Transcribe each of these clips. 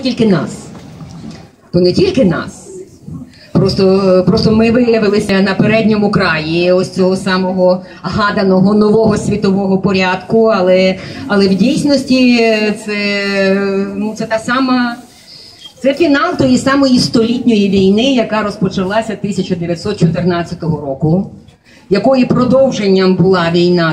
тільки нас. То не тільки нас. Просто ми виявилися на передньому краї ось цього самого гаданого нового світового порядку, але в дійсності це та сама, це фінал тої самої столітньої війни, яка розпочалася 1914 року, якої продовженням була війна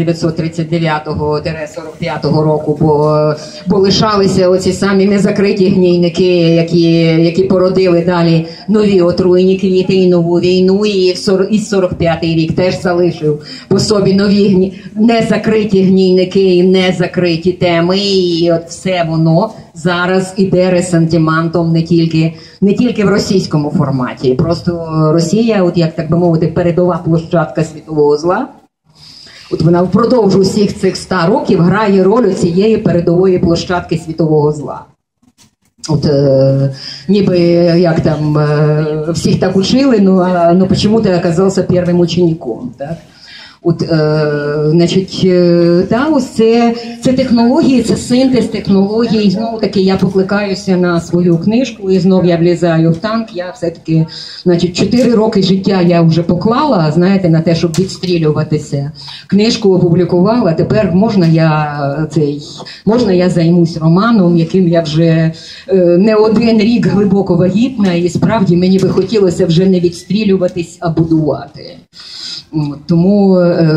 1939-45 року, бо лишалися оці самі незакриті гнійники, які породили далі нові отруйні квіти і нову війну, і 45-й рік теж залишив по собі нові незакриті гнійники і незакриті теми, і от все воно зараз іде ресентиментом не тільки в російському форматі. Просто Росія, от як так би мовити, передова площадка світового зла. От вона впродовж усіх цих 100 років грає роль цієї передової площадки світового зла. От ніби як там всіх так учили, но почему ты оказался первым учеником, так? От, значить, ось це технології, це синтез технологій. І знову таки я покликаюся на свою книжку, і знов я влізаю в танк. Я все-таки, 4 роки життя я вже поклала, знаєте, на те, щоб відстрілюватися. Книжку опублікувала, тепер можна я займусь романом, яким я вже не один рік глибоко вагітна, і справді мені би хотілося вже не відстрілюватись, а будувати. Тому,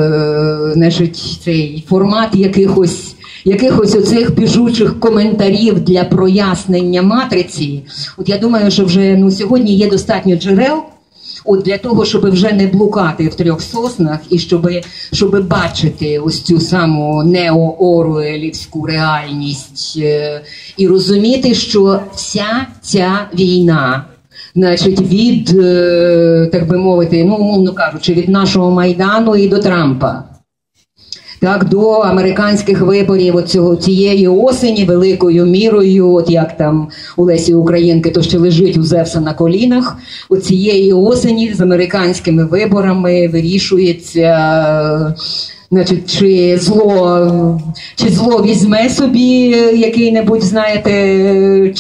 цей формат якихось оцих біжучих коментарів для прояснення матриці, от я думаю, що вже сьогодні є достатньо джерел для того, щоб вже не блукати в трьох соснах і щоб бачити ось цю саму неооруелівську реальність і розуміти, що вся ця війна, від, так би мовити, умовно кажучи, від нашого Майдану і до Трампа, так, до американських виборів цієї осені великою мірою, от як там у Лесі Українки, то ще лежить у Зевса на колінах, цієї осені з американськими виборами вирішується, чи зло візьме собі який-небудь, знаєте,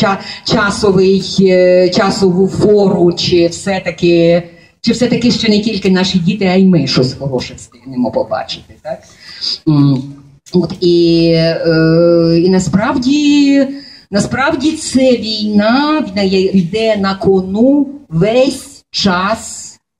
часову фору, чи все-таки ще не тільки наші діти, а й ми щось хороше встигнемо побачити, так? І насправді це війна йде на кону весь час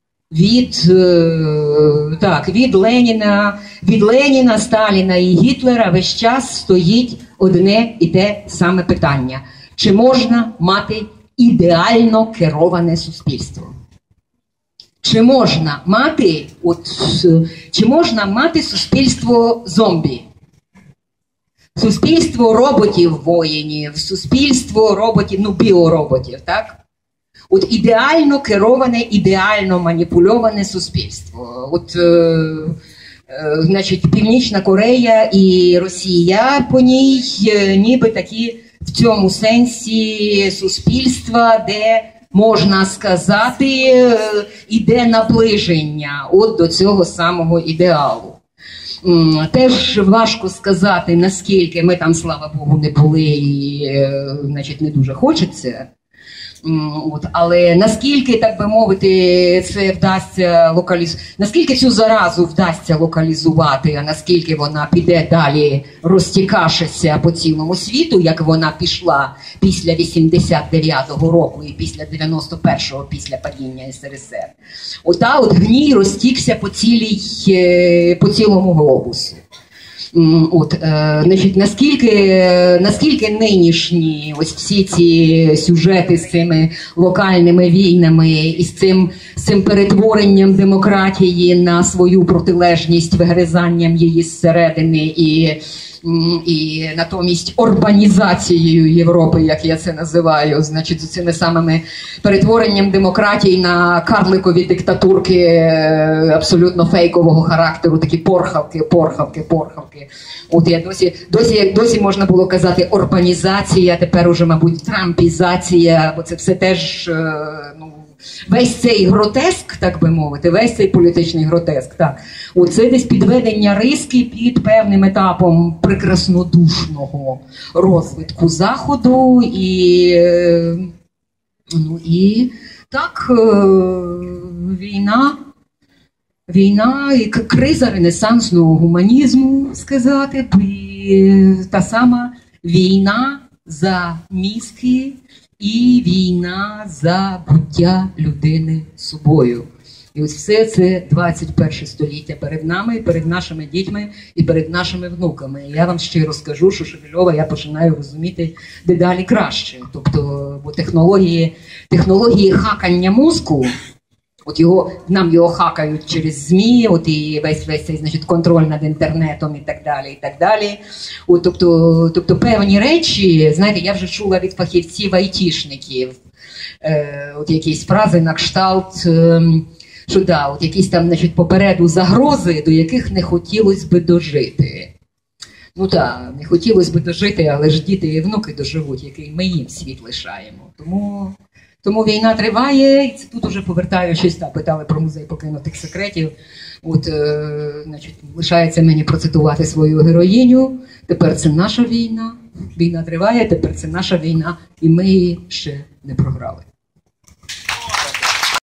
від Леніна, Сталіна і Гітлера весь час стоїть одне і те саме питання. Чи можна мати ідеально кероване суспільство? Чи можна мати суспільство зомбі? Суспільство роботів-воїнів, суспільство роботів, біороботів, так? От ідеально кероване, ідеально маніпульоване суспільство. Північна Корея і Росія по ній ніби такі в цьому сенсі суспільства, де, можна сказати, іде наближення до цього самого ідеалу. Теж важко сказати, наскільки ми там, слава Богу, не були і, не дуже хочеться. Але наскільки, так би мовити, це вдасться наскільки цю заразу вдасться локалізувати, а наскільки вона піде далі, розтікашиться по цілому світу, як вона пішла після 89-го року і після 91-го, після падіння СРСР. Гній розтікся по цілому глобусу. Наскільки нинішні ось всі ці сюжети з цими локальними війнами і з цим перетворенням демократії на свою протилежність, вигризанням її зсередини і натомість орбанізацією Європи, як я це називаю, з цими самими перетворенням демократії на карликові диктатурки абсолютно фейкового характеру, такі порхавки. От я досі можна було казати орбанізація, тепер уже, мабуть, трампізація, бо це все теж весь цей гротеск, так би мовити, весь цей політичний гротеск, так, оце десь підведення риски під певним етапом прекраснодушного розвитку Заходу і так, війна і криза ренесансного гуманізму, сказати, і та сама війна за мізки і війна за буття людини собою. І ось все це 21 століття перед нами, перед нашими дітьми і перед нашими внуками. І я вам щиро скажу, що Шевельова я починаю розуміти дедалі краще. Тобто, бо технології хакання мозку, от нам його хакають через ЗМІ, от і весь цей, значить, контроль над інтернетом і так далі, і так далі. От, тобто певні речі, знаєте, я вже чула від фахівців айтішників, от якісь фрази на кшталт, що да, от якісь там, значить, попереду загрози, до яких не хотілося би дожити. Ну так, не хотілося би дожити, але ж діти і внуки доживуть, який ми їм світ лишаємо. Тому війна триває, і це тут уже повертаючись, питали про музей покинутих секретів. От, значить, лишається мені процитувати свою героїню. Тепер це наша війна, війна триває, тепер це наша війна, і ми її ще не програли.